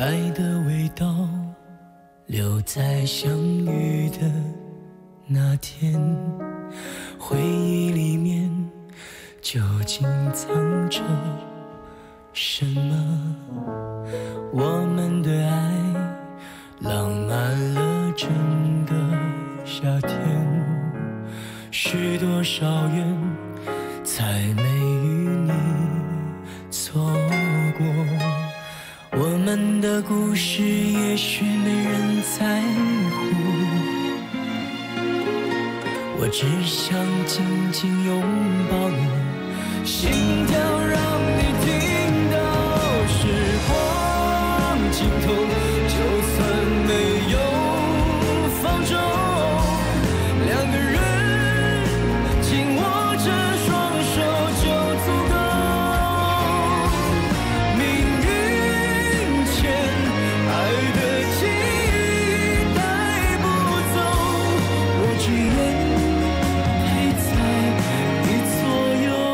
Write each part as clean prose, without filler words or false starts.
爱的味道留在相遇的那天，回忆里面究竟藏着什么？我们的爱浪漫了整个夏天，许多少远才没与你错过。我们的故事也许没人在乎，我只想紧紧拥抱你，心跳让你听到。时光尽头，就算没有放纵，两个人紧握着双手就足够。命运牵爱的记忆带不走，我只愿陪在你左右。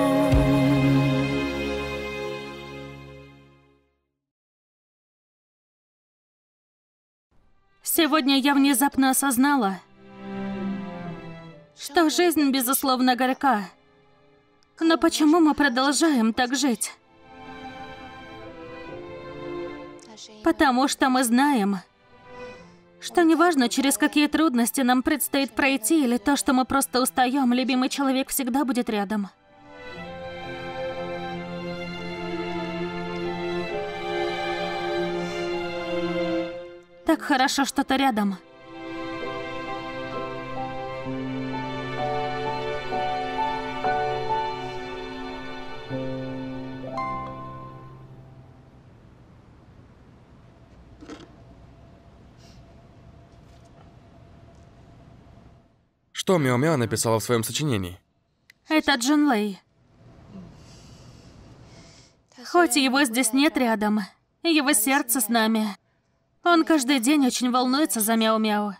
Сегодня я внезапно осознала, что жизнь, безусловно, горька. Но почему мы продолжаем так жить? Потому что мы знаем, что неважно, через какие трудности нам предстоит пройти, или то, что мы просто устаем, любимый человек всегда будет рядом. Так хорошо, что ты рядом. Что Мяо-Мяо написала в своем сочинении? Это Джун Лэй. Хоть его здесь нет рядом, его сердце с нами. Он каждый день очень волнуется за Мяо-Мяо.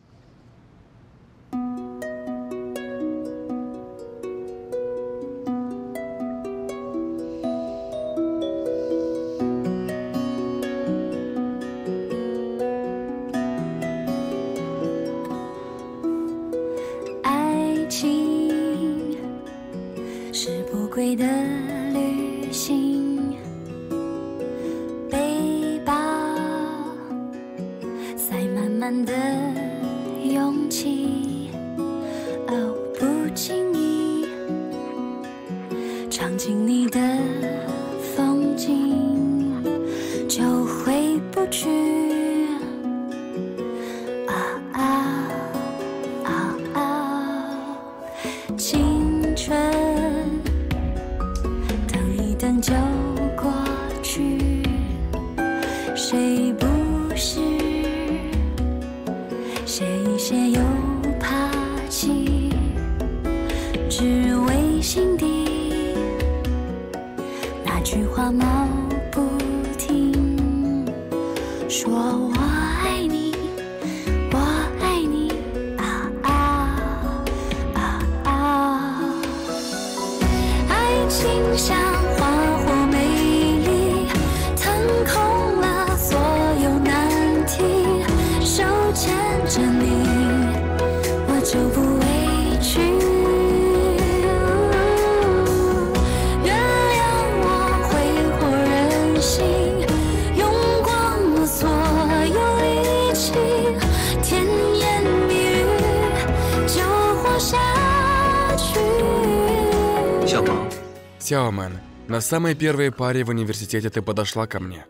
Сяомен, на самой первой паре в университете ты подошла ко мне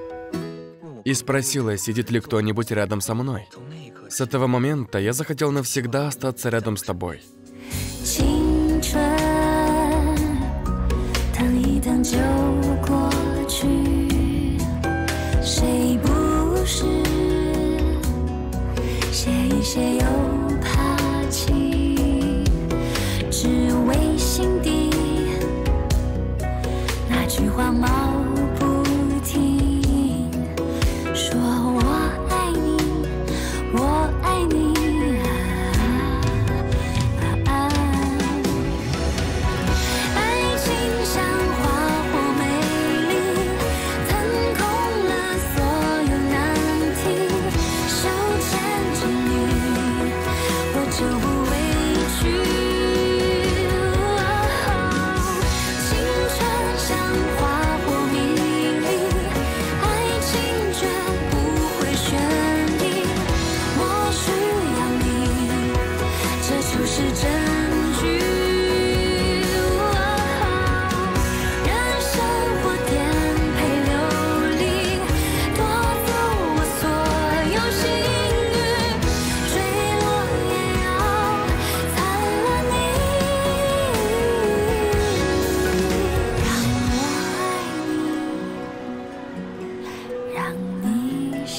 и спросила, сидит ли кто-нибудь рядом со мной. С этого момента я захотел навсегда остаться рядом с тобой.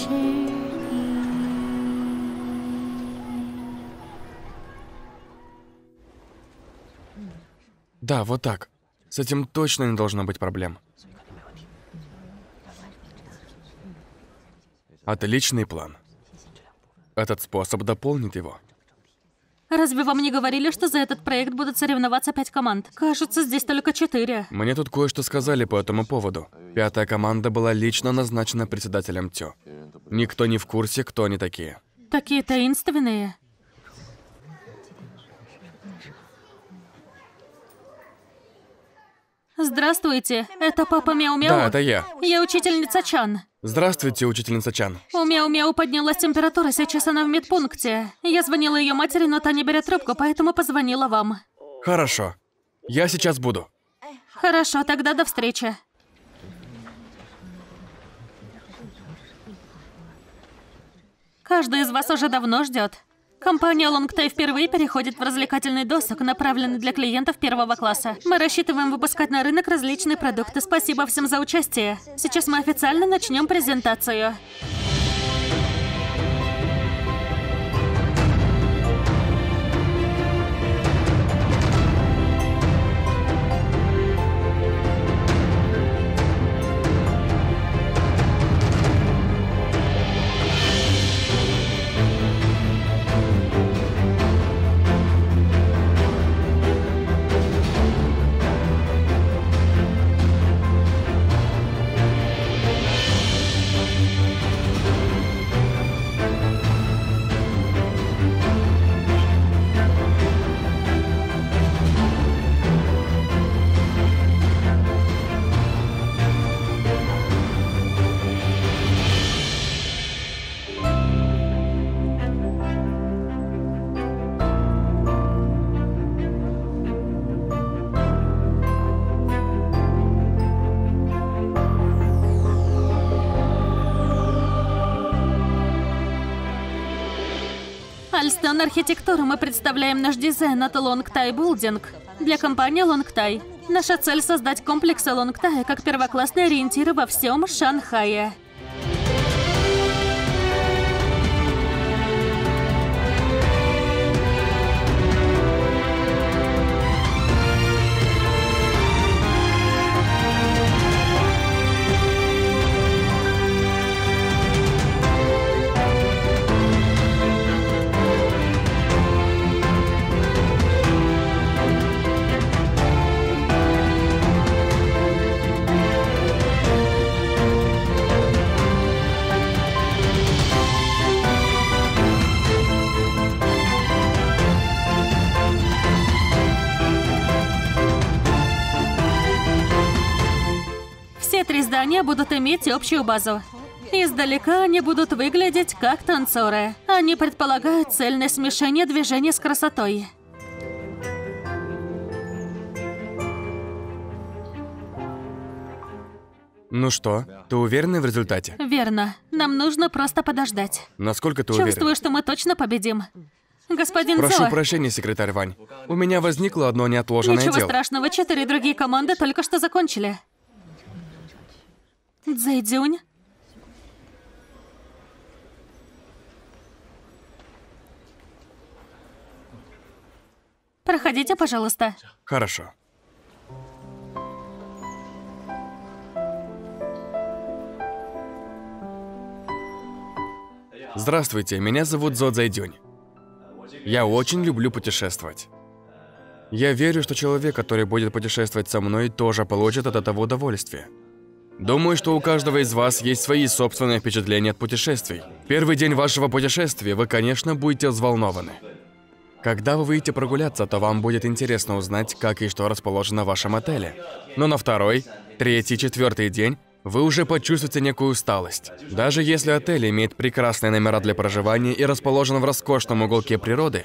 Да, вот так. С этим точно не должно быть проблем. Отличный план. Этот способ дополнит его. Разве вам не говорили, что за этот проект будут соревноваться 5 команд? Кажется, здесь только 4. Мне тут кое-что сказали по этому поводу. 5-я команда была лично назначена председателем Тё. Никто не в курсе, кто они такие. Такие таинственные. Здравствуйте, это папа Мяу-Мяу? Да, это я. Я учительница Чан. Здравствуйте, учительница Чан. У Мяу-Мяу поднялась температура, сейчас она в медпункте. Я звонила ее матери, но та не берет трубку, поэтому позвонила вам. Хорошо. Я сейчас буду. Хорошо, тогда до встречи. Каждый из вас уже давно ждет. Компания Longtai впервые переходит в развлекательный досуг, направленный для клиентов 1-го класса. Мы рассчитываем выпускать на рынок различные продукты. Спасибо всем за участие. Сейчас мы официально начнем презентацию. Альстон Архитектуру мы представляем наш дизайн от Longtai Building для компании Longtai. Наша цель — создать комплексы Longtai как первоклассные ориентиры во всем Шанхае. Все 3 здания будут иметь общую базу. Издалека они будут выглядеть как танцоры. Они предполагают цельное смешение движения с красотой. Ну что, ты уверена в результате? Верно. Нам нужно просто подождать. Насколько ты уверена? Чувствую, что мы точно победим. Господин Прошу Цо, прощения, секретарь Вань. У меня возникло одно неотложенное ничего дело. страшного, 4 другие команды только что закончили. Цзэйдзюнь? Проходите, пожалуйста. Хорошо. Здравствуйте, меня зовут Цзо Цзэйдюнь. Я очень люблю путешествовать. Я верю, что человек, который будет путешествовать со мной, тоже получит от этого удовольствие. Думаю, что у каждого из вас есть свои собственные впечатления от путешествий. Первый день вашего путешествия вы, конечно, будете взволнованы. Когда вы выйдете прогуляться, то вам будет интересно узнать, как и что расположено в вашем отеле. Но на 2-й, 3-й, 4-й день вы уже почувствуете некую усталость. Даже если отель имеет прекрасные номера для проживания и расположен в роскошном уголке природы,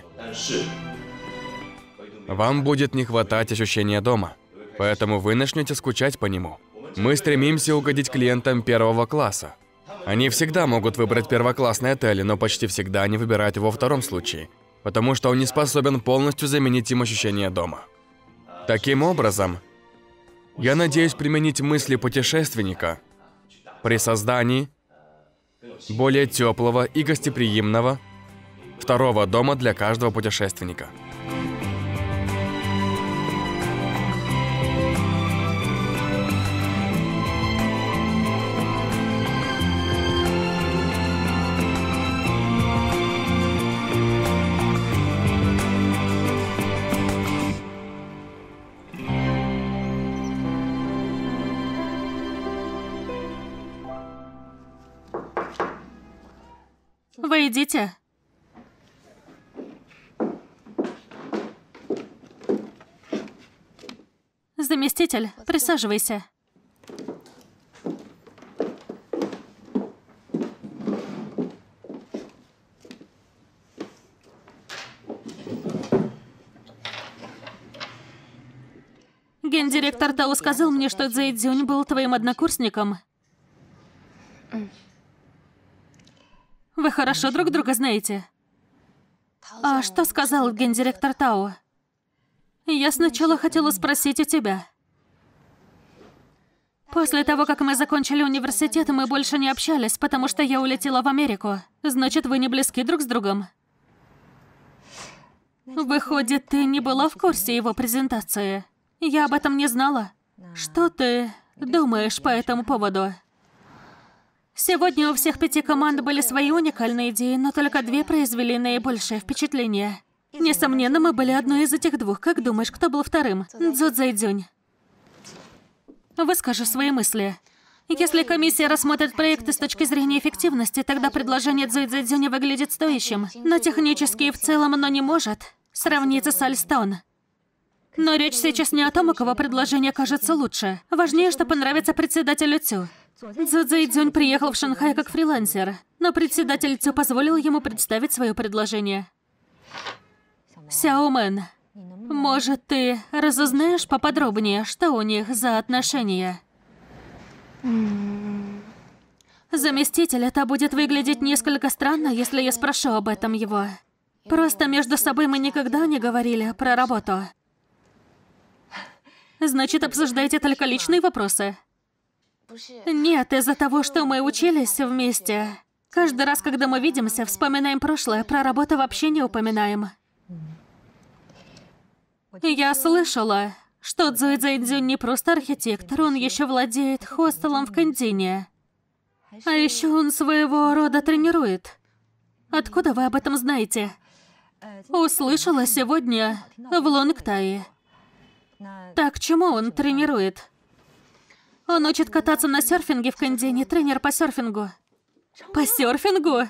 вам будет не хватать ощущения дома, поэтому вы начнете скучать по нему. Мы стремимся угодить клиентам 1-го класса. Они всегда могут выбрать первоклассный отель, но почти всегда они выбирают его во 2-м случае, потому что он не способен полностью заменить им ощущение дома. Таким образом, я надеюсь применить мысли путешественника при создании более теплого и гостеприимного второго дома для каждого путешественника. Войдите. Заместитель, присаживайся. Гендиректор Тао сказал мне, что Цзэй Цзюнь был твоим однокурсником. Вы хорошо друг друга знаете. А что сказал гендиректор Тао? Я сначала хотела спросить у тебя. После того, как мы закончили университет, мы больше не общались, потому что я улетела в Америку. Значит, вы не близки друг с другом? Выходит, ты не была в курсе его презентации? Я об этом не знала. Что ты думаешь по этому поводу? Сегодня у всех 5 команд были свои уникальные идеи, но только 2 произвели наибольшее впечатление. Несомненно, мы были одной из этих 2. Как думаешь, кто был вторым? Цзо Цзэйдзюнь. Выскажи свои мысли. Если комиссия рассмотрит проекты с точки зрения эффективности, тогда предложение Цзо Цзэйдзюня выглядит стоящим. Но технически и в целом оно не может сравниться с Альстон. Но речь сейчас не о том, у кого предложение кажется лучше. Важнее, что понравится председателю Цю. Цзо Цзэйдзюнь приехал в Шанхай как фрилансер, но председатель Цю позволил ему представить свое предложение. Сяо Мэн, может, ты разузнаешь поподробнее, что у них за отношения? Заместитель, это будет выглядеть несколько странно, если я спрошу об этом его. Просто между собой мы никогда не говорили про работу. Значит, обсуждаете только личные вопросы? Нет, из-за того, что мы учились вместе. Каждый раз, когда мы видимся, вспоминаем прошлое, про работу вообще не упоминаем. Я слышала, что Цзо Цзэйдзюнь не просто архитектор, он еще владеет хостелом в Кандине. А еще он своего рода тренирует. Откуда вы об этом знаете? Услышала сегодня в Лонгтае. Так, чему он тренирует? Он учит кататься на серфинге в Кандине, тренер по серфингу. По серфингу?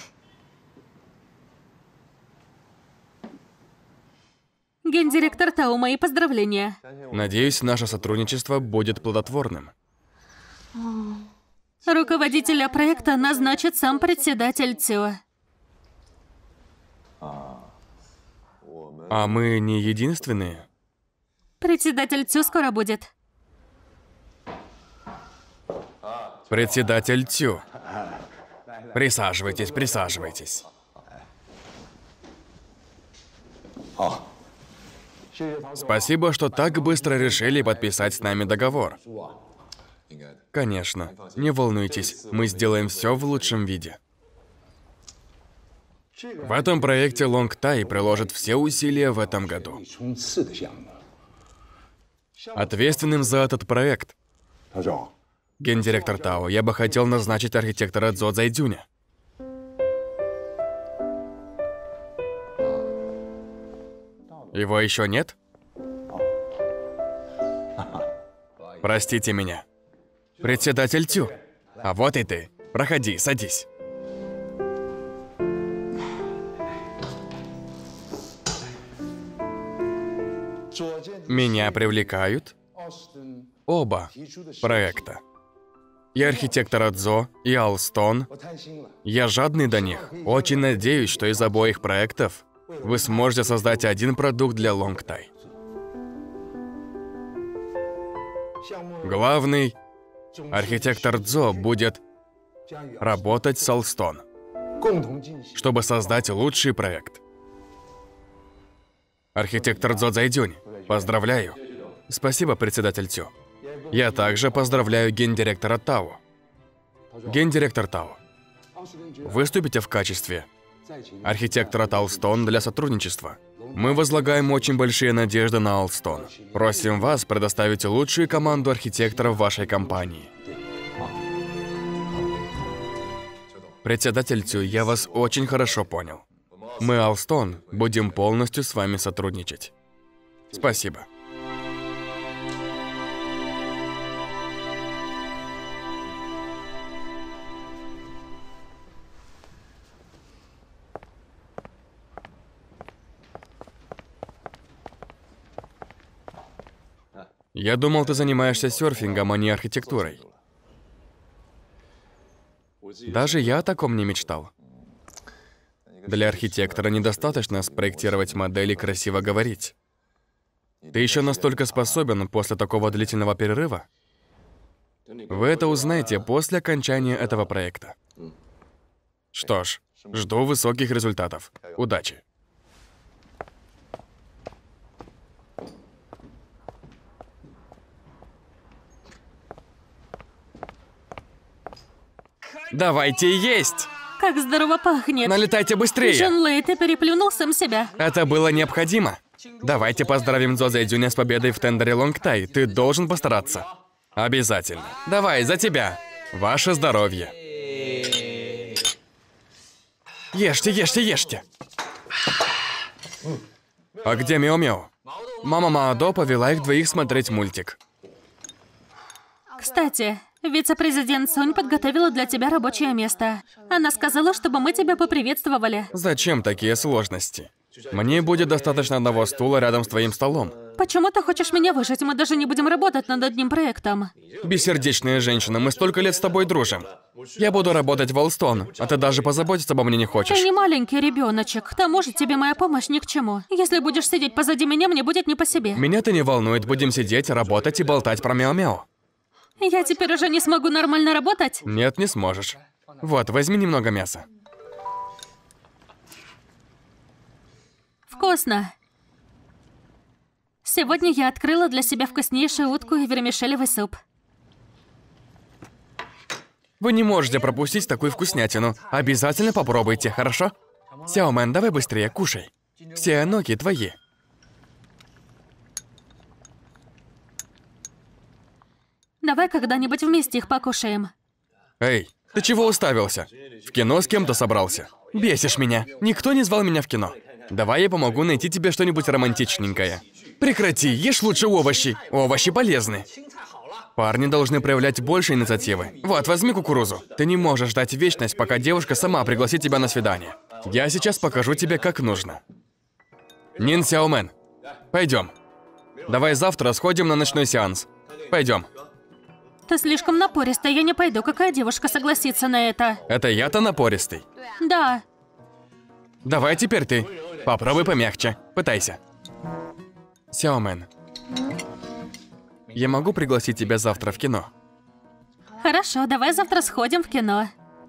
Гендиректор Тао, мои поздравления. Надеюсь, наше сотрудничество будет плодотворным. Руководителя проекта назначит сам председатель Цю. А мы не единственные? Председатель Цю скоро будет. Председатель Цю. Присаживайтесь, присаживайтесь. Спасибо, что так быстро решили подписать с нами договор. Конечно, не волнуйтесь, мы сделаем все в лучшем виде. В этом проекте Лонгтай приложит все усилия в этом году. Ответственным за этот проект, гендиректор Тао, я бы хотел назначить архитектора Цзо Цзэйдзюня. Его еще нет? Простите меня. Председатель Цю. А вот и ты. Проходи, садись. Меня привлекают оба проекта. И архитектора Цзо, и Алстон. Я жадный до них. Очень надеюсь, что из обоих проектов вы сможете создать один продукт для Лонгтай. Главный архитектор Цзо будет работать с Алстон, чтобы создать лучший проект. Архитектор Цзо Цзэйдзюнь, поздравляю. Спасибо, председатель Цю. Я также поздравляю гендиректора Тао. Гендиректор Тао, Выступите в качестве архитектора Алстон для сотрудничества. Мы возлагаем очень большие надежды на Алстон. Просим вас предоставить лучшую команду архитекторов вашей компании. Председатель Цю, я вас очень хорошо понял. Мы, Алстон, будем полностью с вами сотрудничать. Спасибо. Я думал, ты занимаешься серфингом, а не архитектурой. Даже я о таком не мечтал. Для архитектора недостаточно спроектировать модель и красиво говорить. Ты еще настолько способен после такого длительного перерыва? Вы это узнаете после окончания этого проекта. Что ж, жду высоких результатов. Удачи. Давайте есть! Как здорово пахнет. Налетайте быстрее! Джон Лэй, ты переплюнул сам себя. Это было необходимо. Давайте поздравим Цзо Зэйдзюня с победой в тендере Лонгтай. Ты должен постараться. Обязательно. Давай, за тебя. Ваше здоровье. Ешьте, ешьте, ешьте. А где Мяо-Мяо? Мама Маадо повела их двоих смотреть мультик. Кстати, вице-президент Сонь подготовила для тебя рабочее место. Она сказала, чтобы мы тебя поприветствовали. Зачем такие сложности? Мне будет достаточно одного стула рядом с твоим столом. Почему ты хочешь меня выжить? Мы даже не будем работать над одним проектом. Бессердечная женщина, мы столько лет с тобой дружим. Я буду работать в Алстон, а ты даже позаботиться обо мне не хочешь. Ты не маленький ребеночек. К тому же тебе моя помощь ни к чему. Если будешь сидеть позади меня, мне будет не по себе. Меня-то не волнует, будем сидеть, работать и болтать про Мяо-Мяо. Я теперь уже не смогу нормально работать? Нет, не сможешь. Вот, возьми немного мяса. Вкусно. Сегодня я открыла для себя вкуснейшую утку и вермишелевый суп. Вы не можете пропустить такую вкуснятину. Обязательно попробуйте, хорошо? Сяомен, давай быстрее, кушай. Все ноги твои. Давай когда-нибудь вместе их покушаем. Эй, ты чего уставился? В кино с кем-то собрался? Бесишь меня. Никто не звал меня в кино. Давай я помогу найти тебе что-нибудь романтичненькое. Прекрати, ешь лучше овощи. Овощи полезны. Парни должны проявлять больше инициативы. Вот, возьми кукурузу. Ты не можешь ждать вечность, пока девушка сама пригласит тебя на свидание. Я сейчас покажу тебе, как нужно. Нин Сяомен, пойдем. Давай завтра сходим на ночной сеанс. Пойдем. Ты слишком напористая, я не пойду. Какая девушка согласится на это? Это я-то напористый. Да. Давай теперь ты. Попробуй помягче. Пытайся. Сяомен, я могу пригласить тебя завтра в кино? Хорошо, давай завтра сходим в кино.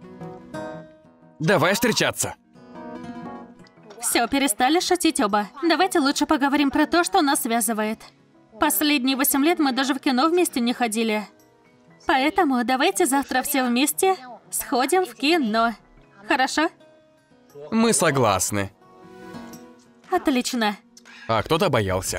Давай встречаться. Все, перестали шутить оба. Давайте лучше поговорим про то, что нас связывает. Последние 8 лет мы даже в кино вместе не ходили. Поэтому давайте завтра все вместе сходим в кино. Хорошо? Мы согласны. Отлично. А кто-то боялся.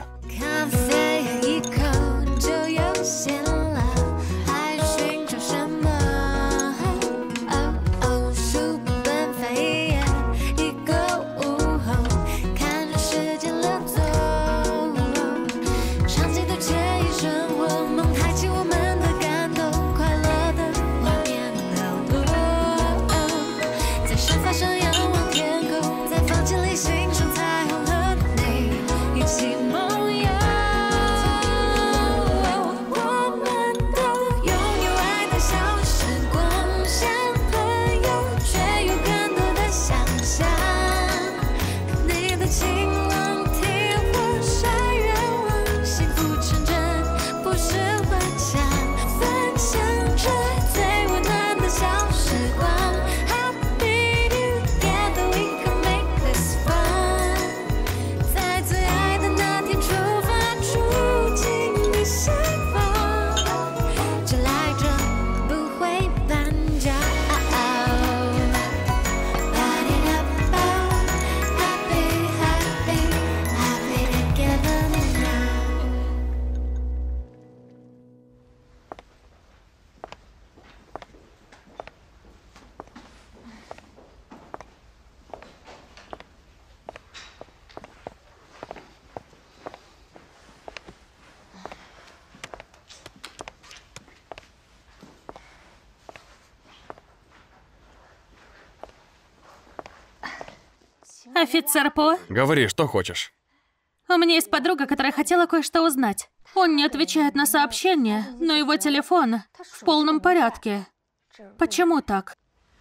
Офицер По, Говори, что хочешь. у меня есть подруга, которая хотела кое-что узнать. Он не отвечает на сообщения, но его телефон в полном порядке. Почему так?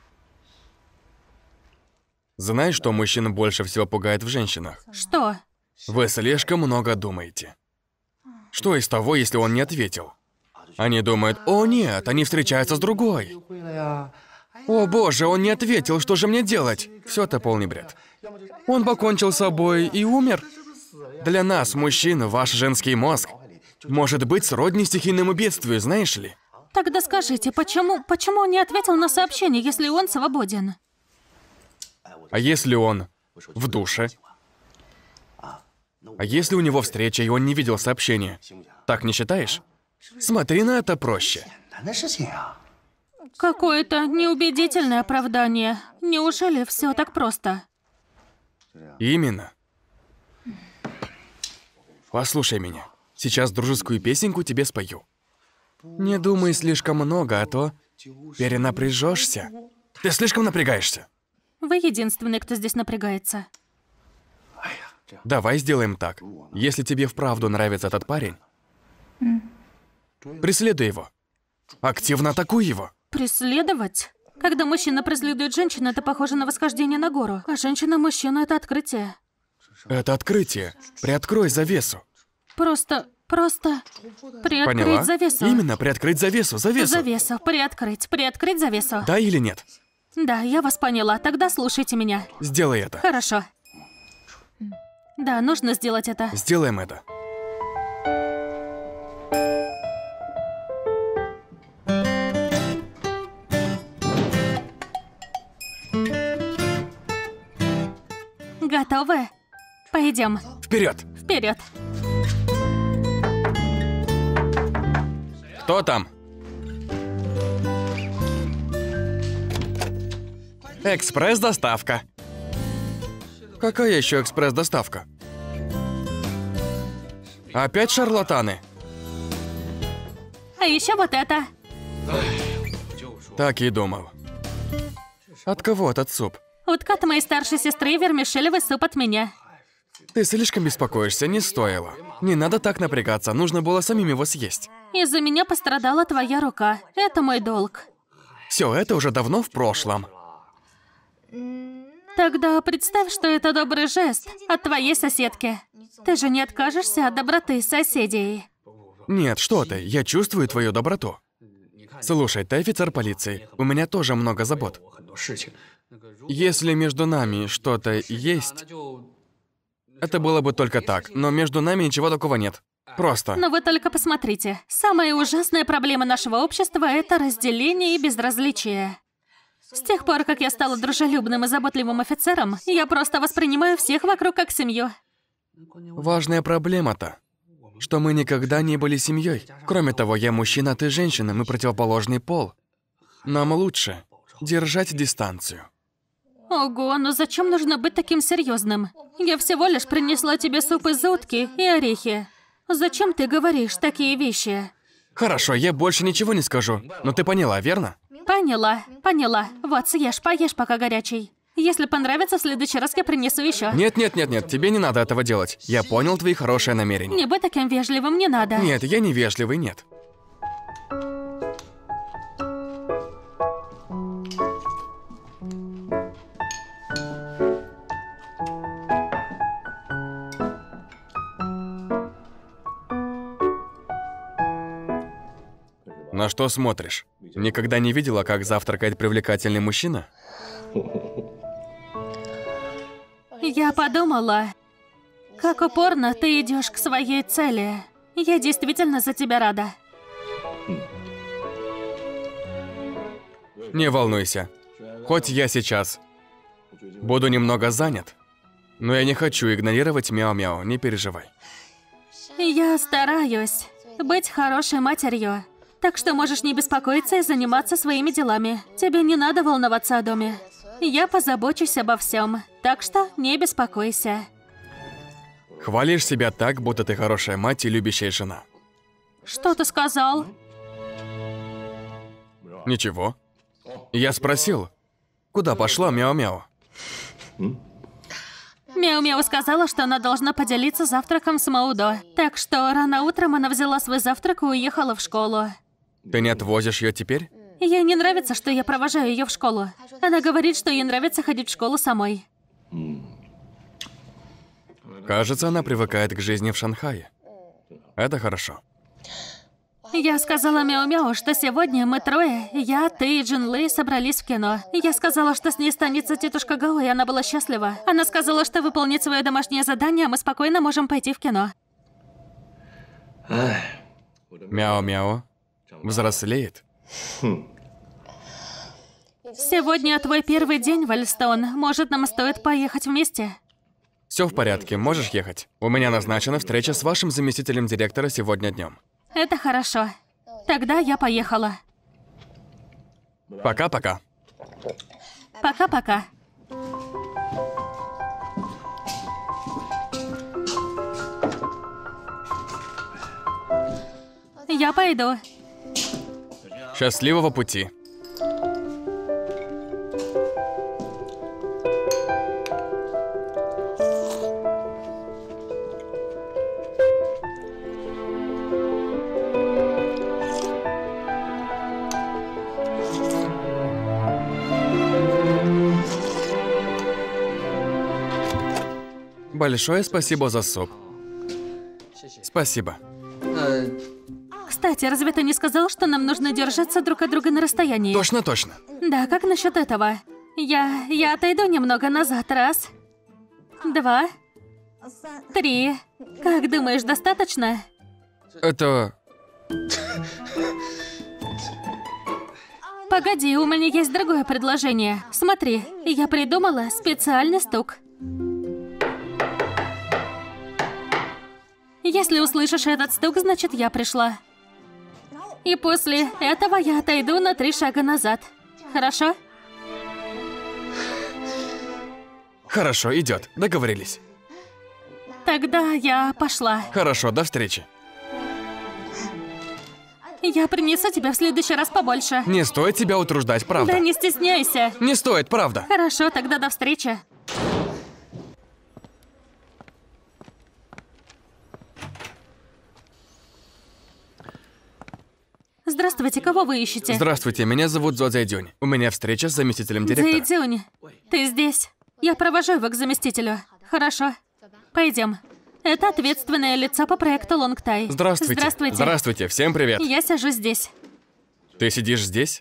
Знаешь, что мужчин больше всего пугает в женщинах? Что? Вы слишком много думаете. Что из того, если он не ответил? Они думают: о нет, они встречаются с другой. О боже, он не ответил, что же мне делать? Все это полный бред. Он покончил с собой и умер. Для нас, мужчин, ваш женский мозг может быть сродни стихийному бедствию, знаешь ли? Тогда скажите, почему он не ответил на сообщение, если он свободен? А если он в душе? А если у него встреча, и он не видел сообщения? Так не считаешь? Смотри на это проще. Какое-то неубедительное оправдание. Неужели все так просто? Именно. Послушай меня. Сейчас дружескую песенку тебе спою. Не думай слишком много, а то перенапряжешься. Ты слишком напрягаешься. Вы единственный, кто здесь напрягается. Давай сделаем так. Если тебе вправду нравится этот парень, преследуй его. Активно атакуй его. Преследовать? Когда мужчина преследует женщину, это похоже на восхождение на гору, а женщина-мужчина — это открытие. Это открытие. Приоткрой завесу. Просто приоткрыть Поняла? завесу. Именно, приоткрыть завесу. Завесу, приоткрыть завесу. Да или нет? Да, я вас поняла, тогда слушайте меня. Сделай это. Хорошо. Да, нужно сделать это. Сделаем это. Готовы? Пойдем. Вперед! Вперед. Кто там? Экспресс-доставка. Какая еще экспресс-доставка? Опять шарлатаны? А еще вот это. Так и думал. От кого этот суп? Утка от моей старшей сестры и вермишелевый суп от меня. Ты слишком беспокоишься, не стоило. Не надо так напрягаться, нужно было самим его съесть. Из-за меня пострадала твоя рука. Это мой долг. Все, это уже давно в прошлом. Тогда представь, что это добрый жест от твоей соседки. Ты же не откажешься от доброты соседей. Нет, что ты, я чувствую твою доброту. Слушай, ты офицер полиции, у меня тоже много забот. Если между нами что-то есть, это было бы только так, но между нами ничего такого нет. Просто. Но вы только посмотрите. Самая ужасная проблема нашего общества – это разделение и безразличие. С тех пор, как я стала дружелюбным и заботливым офицером, я просто воспринимаю всех вокруг как семью. Важная проблема-то, что мы никогда не были семьей. Кроме того, я мужчина, а ты женщина, мы противоположный пол. Нам лучше держать дистанцию. Ого, но зачем нужно быть таким серьезным? Я всего лишь принесла тебе суп из утки и орехи. Зачем ты говоришь такие вещи? Хорошо, я больше ничего не скажу, но ты поняла, верно? Поняла. Вот, поешь, пока горячий. Если понравится, в следующий раз я принесу еще. Нет, тебе не надо этого делать. Я понял твои хорошие намерения. Не будь таким вежливым, не надо. Нет, я не вежливый, нет. На что смотришь? Никогда не видела, как завтракает привлекательный мужчина? Я подумала, как упорно ты идешь к своей цели. Я действительно за тебя рада. Не волнуйся. Хоть я сейчас буду немного занят, но я не хочу игнорировать мяу-мяу, не переживай. Я стараюсь быть хорошей матерью. Так что можешь не беспокоиться и заниматься своими делами. Тебе не надо волноваться о доме. Я позабочусь обо всем. Так что не беспокойся. Хвалишь себя так, будто ты хорошая мать и любящая жена. Что ты сказал? Ничего. Я спросил, куда пошла мяу-мяу? Мяу-Мяу сказала, что она должна поделиться завтраком с Маудо. Так что рано утром она взяла свой завтрак и уехала в школу. Ты не отвозишь ее теперь? Ей не нравится, что я провожаю ее в школу. Она говорит, что ей нравится ходить в школу самой. Кажется, она привыкает к жизни в Шанхае. Это хорошо. Я сказала Мяу-Мяу, что сегодня мы трое, я, ты и Джин Лэй, собрались в кино. Я сказала, что с ней останется тетушка Гао, и она была счастлива. Она сказала, что выполнит свое домашнее задание, а мы спокойно можем пойти в кино. Мяу-Мяу взрослеет. Сегодня твой первый день, Вальстон. Может, нам стоит поехать вместе? Все в порядке, можешь ехать. У меня назначена встреча с вашим заместителем директора сегодня днем. Это хорошо. Тогда я поехала. Пока-пока. Пока-пока. Я пойду. Счастливого пути. Большое спасибо за суп. Спасибо. Кстати, разве ты не сказал, что нам нужно держаться друг от друга на расстоянии? Точно, точно. Да, как насчет этого? Я отойду немного назад. 1, 2, 3. Как думаешь, достаточно? Это... Погоди, у меня есть другое предложение. Смотри, я придумала специальный стук. Если услышишь этот стук, значит, я пришла. И после этого я отойду на 3 шага назад. Хорошо? Хорошо, идет. Договорились. Тогда я пошла. Хорошо, до встречи. Я принесу тебе в следующий раз побольше. Не стоит тебя утруждать, правда. Да не стесняйся. Не стоит, правда. Хорошо, тогда до встречи. Здравствуйте, кого вы ищете? Здравствуйте, меня зовут Зо Цзэйдзюнь. У меня встреча с заместителем директора. Цзэйдзюнь, ты здесь? Я провожу его к заместителю. Хорошо. Пойдем. Это ответственное лицо по проекту Лонгтай. Здравствуйте. Здравствуйте. Здравствуйте, всем привет. Я сижу здесь. Ты сидишь здесь?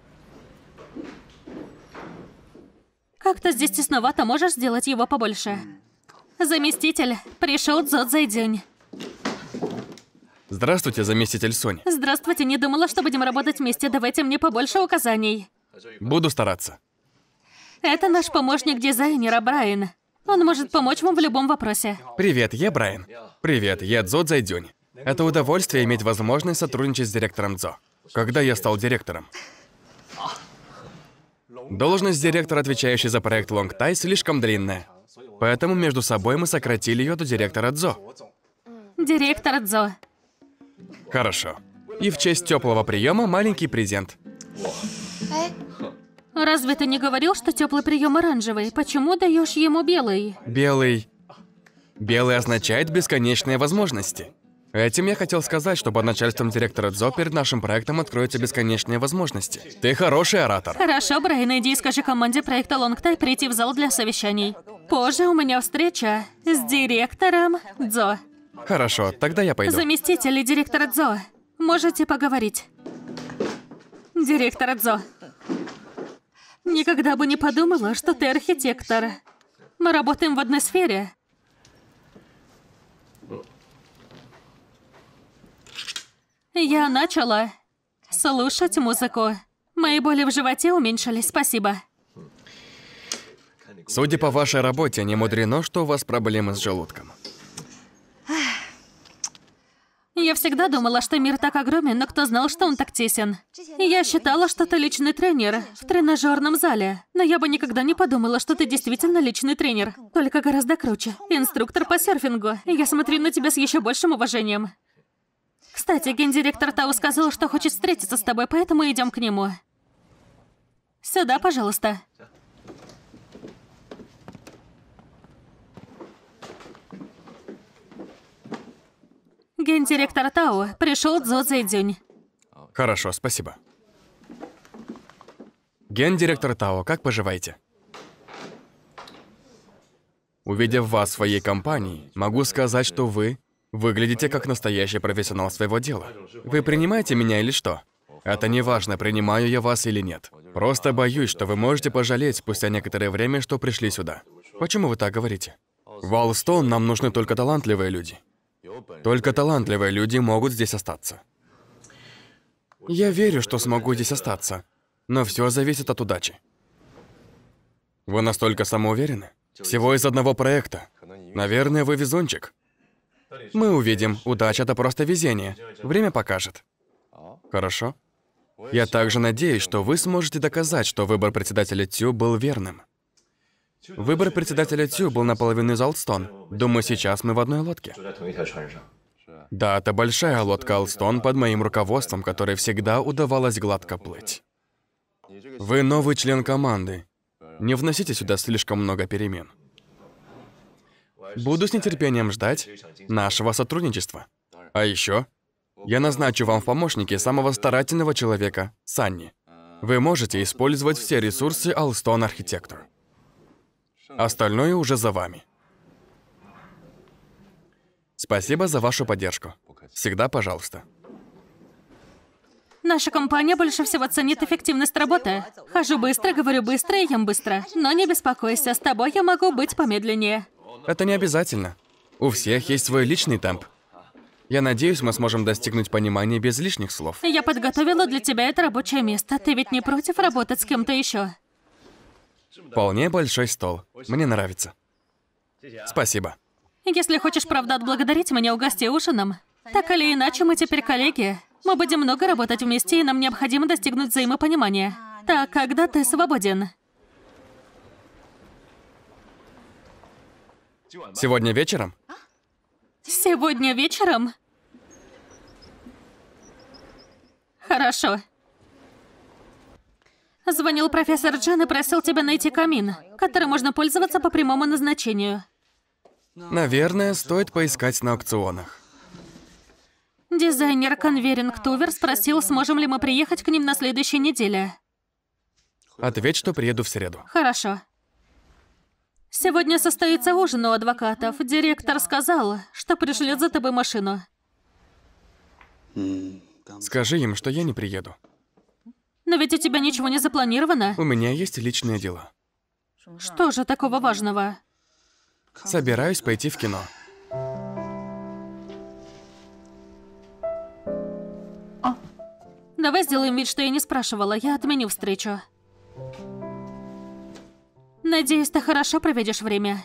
Как-то здесь тесновато, можешь сделать его побольше? Заместитель, пришел Зо Цзэйдзюнь. Здравствуйте, заместитель Сонь. Здравствуйте, не думала, что будем работать вместе. Давайте мне побольше указаний. Буду стараться. Это наш помощник дизайнера Брайан. Он может помочь вам в любом вопросе. Привет, я Брайан. Привет, я Зо Цзэйдзюнь. Это удовольствие иметь возможность сотрудничать с директором Зо. Когда я стал директором? Должность директора, отвечающей за проект Лонгтай, слишком длинная. Поэтому между собой мы сократили ее до директора Цзо. Директор Цзо. Хорошо. И в честь теплого приема маленький презент. Разве ты не говорил, что теплый прием оранжевый? Почему даешь ему белый? Белый. Белый означает бесконечные возможности. Этим я хотел сказать, что под начальством директора Цзо перед нашим проектом откроются бесконечные возможности. Ты хороший оратор. Хорошо, Брайан, иди и скажи команде проекта Лонгтай прийти в зал для совещаний. Позже у меня встреча с директором Цзо. Хорошо, тогда я пойду. Заместитель директора Цзо, можете поговорить. Директор Цзо. Никогда бы не подумала, что ты архитектор. Мы работаем в одной сфере. Я начала слушать музыку. Мои боли в животе уменьшились, спасибо. Судя по вашей работе, не мудрено, что у вас проблемы с желудком. Я всегда думала, что мир так огромен, но кто знал, что он так тесен. Я считала, что ты личный тренер в тренажерном зале. Но я бы никогда не подумала, что ты действительно личный тренер. Только гораздо круче. Инструктор по серфингу. Я смотрю на тебя с еще большим уважением. Кстати, гендиректор Тау сказал, что хочет встретиться с тобой, поэтому идем к нему. Сюда, пожалуйста. Гендиректор Тао, пришел Цзо Цзэйдзюнь. Хорошо, спасибо. Гендиректор Тао, как поживаете? Увидев вас в своей компании, могу сказать, что вы выглядите как настоящий профессионал своего дела. Вы принимаете меня или что? Это не важно, принимаю я вас или нет. Просто боюсь, что вы можете пожалеть спустя некоторое время, что пришли сюда. Почему вы так говорите? В Алстон нам нужны только талантливые люди. Только талантливые люди могут здесь остаться. Я верю, что смогу здесь остаться, но все зависит от удачи. Вы настолько самоуверены? Всего из одного проекта. Наверное, вы везунчик. Мы увидим. Удача — это просто везение. Время покажет. Хорошо. Я также надеюсь, что вы сможете доказать, что выбор председателя Цю был верным. Выбор председателя Цю был наполовину из Алстон. Думаю, сейчас мы в одной лодке. Да, это большая лодка Алстон под моим руководством, которой всегда удавалось гладко плыть. Вы новый член команды. Не вносите сюда слишком много перемен. Буду с нетерпением ждать нашего сотрудничества. А еще я назначу вам в помощники самого старательного человека, Санни. Вы можете использовать все ресурсы Alston Architecture. Остальное уже за вами. Спасибо за вашу поддержку. Всегда пожалуйста. Наша компания больше всего ценит эффективность работы. Хожу быстро, говорю быстро и ем быстро. Но не беспокойся, с тобой я могу быть помедленнее. Это не обязательно. У всех есть свой личный темп. Я надеюсь, мы сможем достигнуть понимания без лишних слов. Я подготовила для тебя это рабочее место. Ты ведь не против работать с кем-то еще? Вполне большой стол. Мне нравится. Спасибо. Если хочешь, правда, отблагодарить меня, угости ужином. Так или иначе, мы теперь коллеги. Мы будем много работать вместе, и нам необходимо достигнуть взаимопонимания. Так, когда ты свободен? Сегодня вечером? Сегодня вечером? Хорошо. Звонил профессор Джен и просил тебя найти камин, который можно пользоваться по прямому назначению. Наверное, стоит поискать на аукционах. Дизайнер Конверинг Тувер спросил, сможем ли мы приехать к ним на следующей неделе. Ответь, что приеду в среду. Хорошо. Сегодня состоится ужин у адвокатов. Директор сказал, что пришлет за тобой машину. Скажи им, что я не приеду. Но ведь у тебя ничего не запланировано. У меня есть личные дела. Что же такого важного? Собираюсь пойти в кино. Давай сделаем вид, что я не спрашивала. Я отменю встречу. Надеюсь, ты хорошо проведешь время.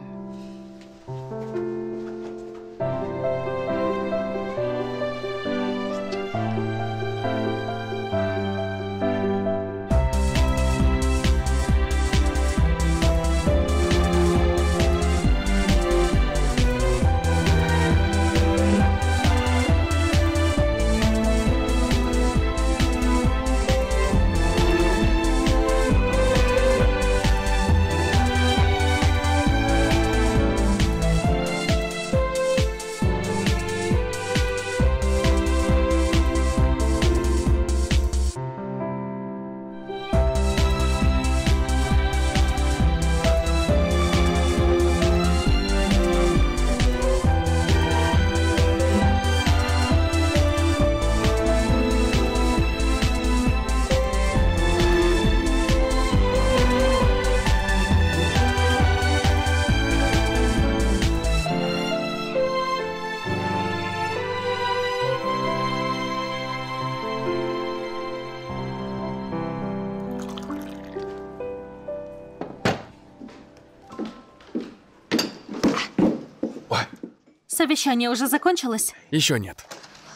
Совещание уже закончилось? Еще нет.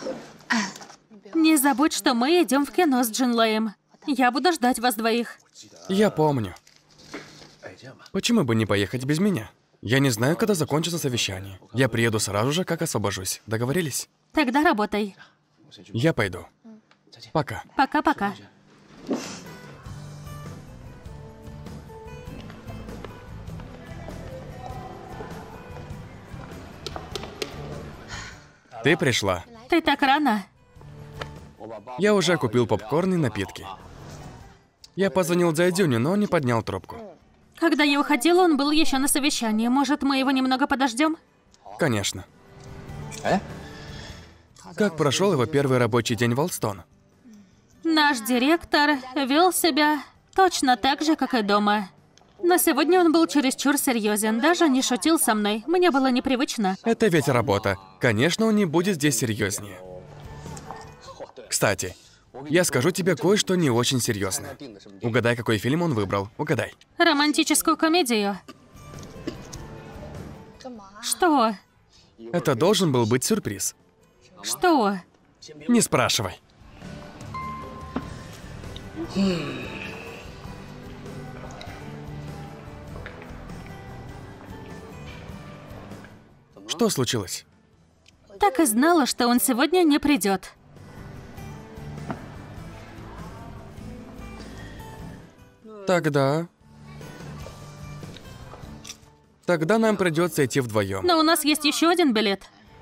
Не забудь, что мы идем в кино с Джинлеем. Я буду ждать вас двоих. Я помню. Почему бы не поехать без меня? Я не знаю, когда закончится совещание. Я приеду сразу же, как освобожусь. Договорились? Тогда работай. Я пойду. Пока. Пока-пока. Ты пришла. Ты так рано. Я уже купил попкорн и напитки. Я позвонил Дзайдзюню, но он не поднял трубку. Когда я уходила, он был еще на совещании. Может, мы его немного подождем? Конечно. Как прошел его первый рабочий день в Олстон? Наш директор вел себя точно так же, как и дома. Но сегодня он был чересчур серьезен, даже не шутил со мной. Мне было непривычно. Это ведь работа. Конечно, он не будет здесь серьезнее. Кстати, я скажу тебе кое-что не очень серьезное. Угадай, какой фильм он выбрал. Угадай. Романтическую комедию. Что? Это должен был быть сюрприз. Что? Не спрашивай. Что случилось? Так и знала, что он сегодня не придет. Тогда нам придется идти вдвоем. Но у нас есть еще один билет.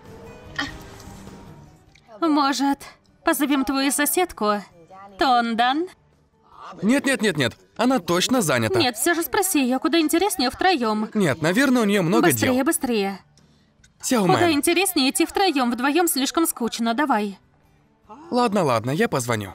Может, позовем твою соседку? Тондан? Нет. Она точно занята. Нет, все же спроси ее, куда интереснее втроем. Нет, наверное, у нее много дел. Быстрее. Куда Сяомен. интереснее идти втроем, вдвоем слишком скучно, давай. Ладно, я позвоню.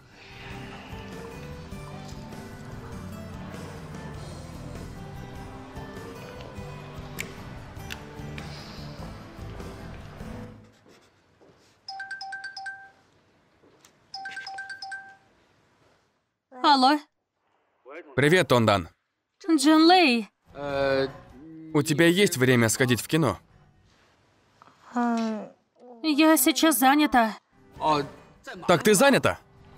Алло, Привет, Тондан. Джун Лэй. У тебя есть время сходить в кино? Я сейчас занята. Так ты занята?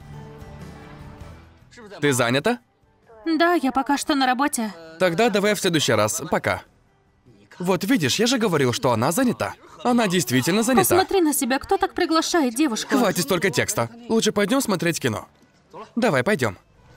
Ты занята? Да, я пока что на работе. Тогда давай в следующий раз. Пока. Вот видишь, я же говорил, что она занята. Она действительно занята. Посмотри на себя, кто так приглашает девушку? Хватит столько текста. Лучше пойдем смотреть кино. Давай, пойдем.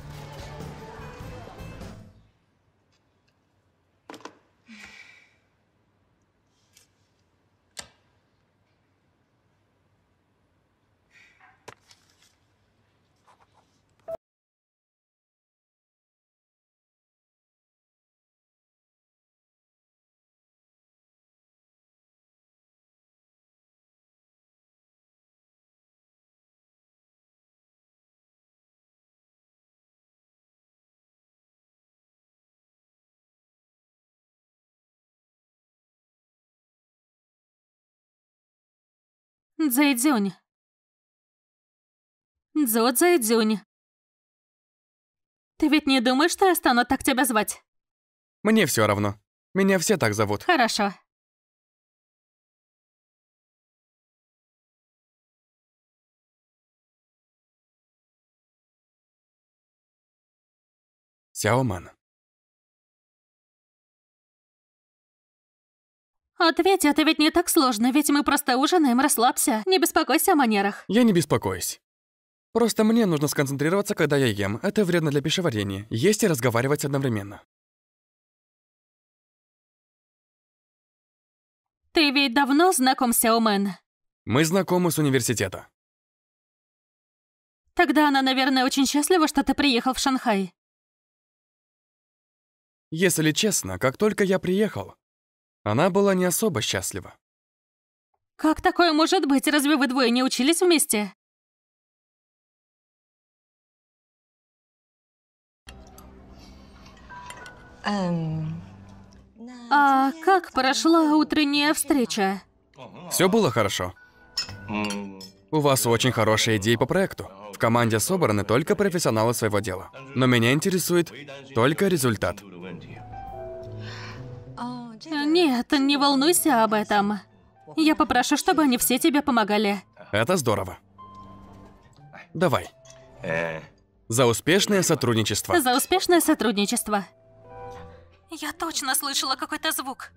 Цзэйцзюнь. Цзо Цзэйцзюнь. Ты ведь не думаешь, что я стану так тебя звать? Мне все равно. Меня все так зовут. Хорошо. Сяоман. Ответь, это ведь не так сложно, ведь мы просто ужинаем, расслабься. Не беспокойся о манерах. Я не беспокоюсь. Просто мне нужно сконцентрироваться, когда я ем. Это вредно для пищеварения. Есть и разговаривать одновременно. Ты ведь давно знаком с Сяомен? Мы знакомы с университета. Тогда она, наверное, очень счастлива, что ты приехал в Шанхай. Если честно, как только я приехал, она была не особо счастлива. Как такое может быть? Разве вы двое не учились вместе? А как прошла утренняя встреча? Все было хорошо. У вас очень хорошие идеи по проекту. В команде собраны только профессионалы своего дела. Но меня интересует только результат. Нет, не волнуйся об этом. Я попрошу, чтобы они все тебе помогали. Это здорово. Давай. За успешное сотрудничество. За успешное сотрудничество. Я точно слышала какой-то звук.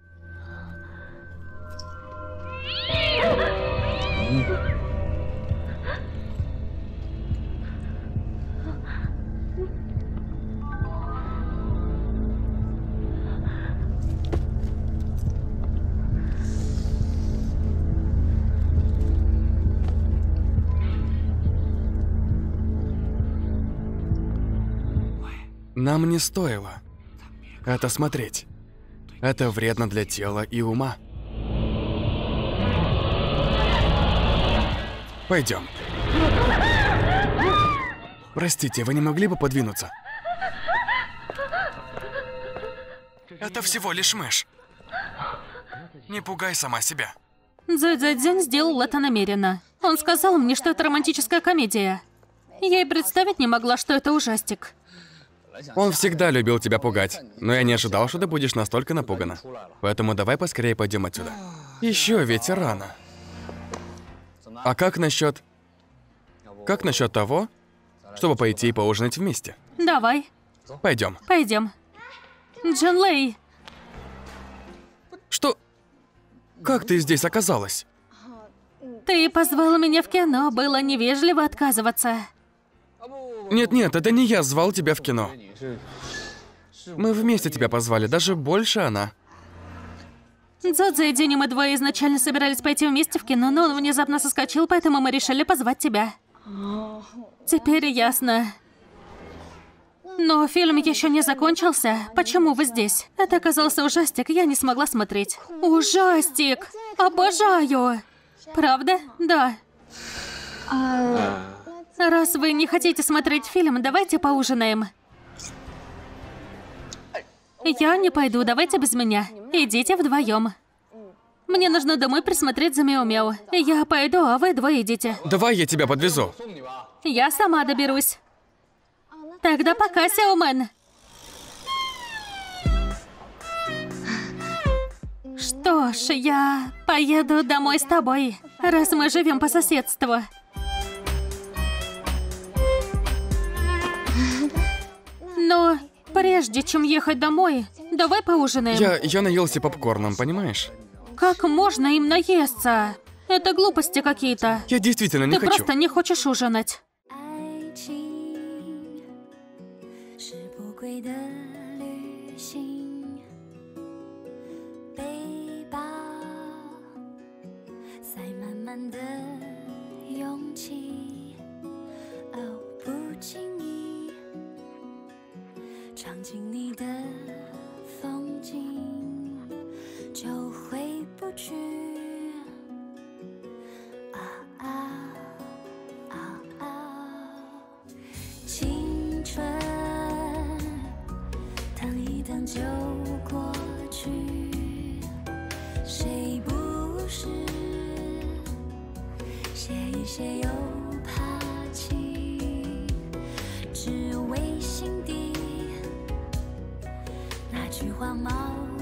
Нам не стоило это смотреть. Это вредно для тела и ума. Пойдем. Простите, вы не могли бы подвинуться? Это всего лишь мышь. Не пугай сама себя. Цзюйцзядзянь сделал это намеренно. Он сказал мне, что это романтическая комедия. Я и представить не могла, что это ужастик. Он всегда любил тебя пугать, но я не ожидал, что ты будешь настолько напугана. Поэтому давай поскорее пойдем отсюда. Еще ведь рано. А как насчет того, чтобы пойти и поужинать вместе? Давай, Пойдем. пойдем. Джун Лэй, Что? Как ты здесь оказалась? ты позвал меня в кино, было невежливо отказываться. Нет, это не я звал тебя в кино. Мы вместе тебя позвали, даже больше она. Цзо и Дени мы двое изначально собирались пойти вместе в кино, но он внезапно соскочил, поэтому мы решили позвать тебя. Теперь ясно. Но фильм еще не закончился. Почему вы здесь? Это оказался ужастик, я не смогла смотреть. Ужастик! Обожаю! Правда? Да. Раз вы не хотите смотреть фильм, давайте поужинаем. Я не пойду, давайте без меня. Идите вдвоем. Мне нужно домой присмотреть за Мяу-Мяу. Я пойду, а вы двое идите. Давай я тебя подвезу. Я сама доберусь. Тогда пока, Сяомен. Что ж, я поеду домой с тобой, раз мы живем по соседству. Но прежде чем ехать домой, давай поужинаем. Я наелся попкорном, понимаешь? Как можно им наесться? Это глупости какие-то. Я действительно не Ты хочу. просто не хочешь ужинать. 爱情是不归的旅行，背包塞满满的勇气，哦，不经意尝尽你的风景，就回不去。青春等一等就过去，谁不是写一写又爬起，只为心底那句话矛